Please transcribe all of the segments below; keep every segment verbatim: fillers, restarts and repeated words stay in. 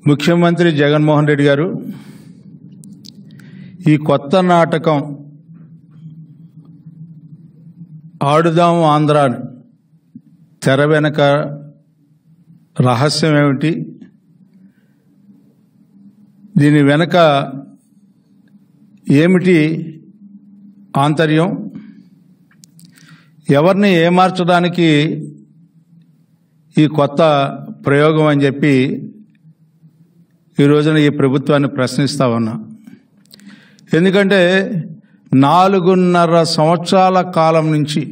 ముఖ్యమంత్రి జగన్మోహన్ రెడ్డి గారు ఈ కొత్త నాటకం ఆడుదాం ఆంధ్ర తెర వెనక రహస్యం ఏమిటి, దీని వెనక ఏమిటి ఆంతర్యం, ఎవరిని ఏమార్చడానికి ఈ కొత్త ప్రయోగం అని చెప్పి ఈ రోజున ఈ ప్రభుత్వాన్ని ప్రశ్నిస్తా ఉన్నా. ఎందుకంటే నాలుగున్నర సంవత్సరాల కాలం నుంచి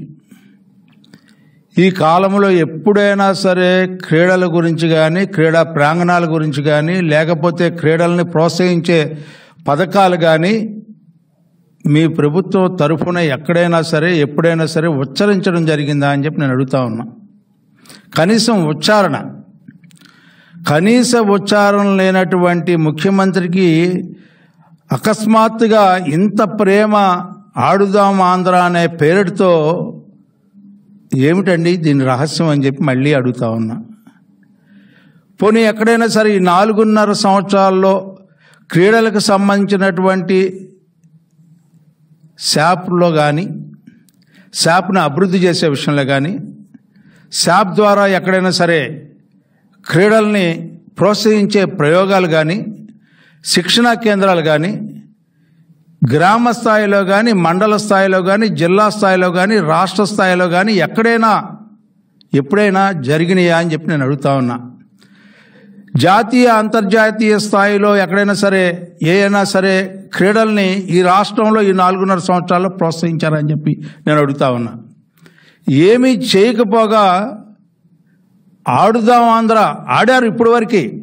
ఈ కాలంలో ఎప్పుడైనా సరే క్రీడల గురించి కానీ, క్రీడా ప్రాంగణాల గురించి కానీ, లేకపోతే క్రీడల్ని ప్రోత్సహించే పథకాలు కానీ మీ ప్రభుత్వం తరఫున ఎక్కడైనా సరే ఎప్పుడైనా సరే ఉచ్చరించడం జరిగిందా అని చెప్పి నేను అడుగుతా ఉన్నా. కనీసం ఉచ్చారణ కనీస ఉచ్చారణ లేనటువంటి ముఖ్యమంత్రికి అకస్మాత్తుగా ఇంత ప్రేమ ఆడుదాం ఆంధ్ర అనే పేరుతో ఏమిటండి దీని రహస్యం అని చెప్పి మళ్ళీ అడుగుతా ఉన్నా. పోనీ ఎక్కడైనా సరే ఈ నాలుగున్నర సంవత్సరాల్లో క్రీడలకు సంబంధించినటువంటి శాప్లో కానీ, శాప్ను అభివృద్ధి చేసే విషయంలో కానీ, శాప్ ద్వారా ఎక్కడైనా సరే క్రీడల్ని ప్రోత్సహించే ప్రయోగాలు కానీ, శిక్షణా కేంద్రాలు కానీ, గ్రామ స్థాయిలో కానీ, మండల స్థాయిలో కానీ, జిల్లా స్థాయిలో కానీ, రాష్ట్ర స్థాయిలో కానీ ఎక్కడైనా ఎప్పుడైనా జరిగినాయా అని చెప్పి నేను అడుగుతా ఉన్నా. జాతీయ అంతర్జాతీయ స్థాయిలో ఎక్కడైనా సరే ఏ అయినా సరే క్రీడల్ని ఈ రాష్ట్రంలో ఈ నాలుగున్నర సంవత్సరాల్లో ప్రోత్సహించారని చెప్పి నేను అడుగుతా ఉన్నా. ఏమీ చేయకపోగా ఆడుదాం ఆంధ్ర ఆడారు ఇప్పటి వరకు.